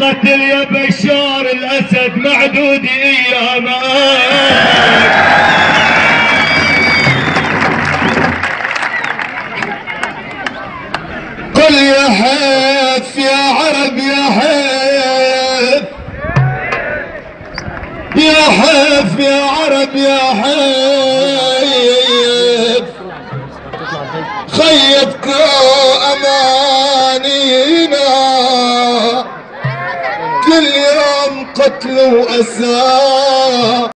قاتل يا بشار الاسد معدود ايامك. قل يا حيف يا عرب يا حيف يا حيف يا عرب يا حيف خيبكوا امانينا كل يوم قتل واسى.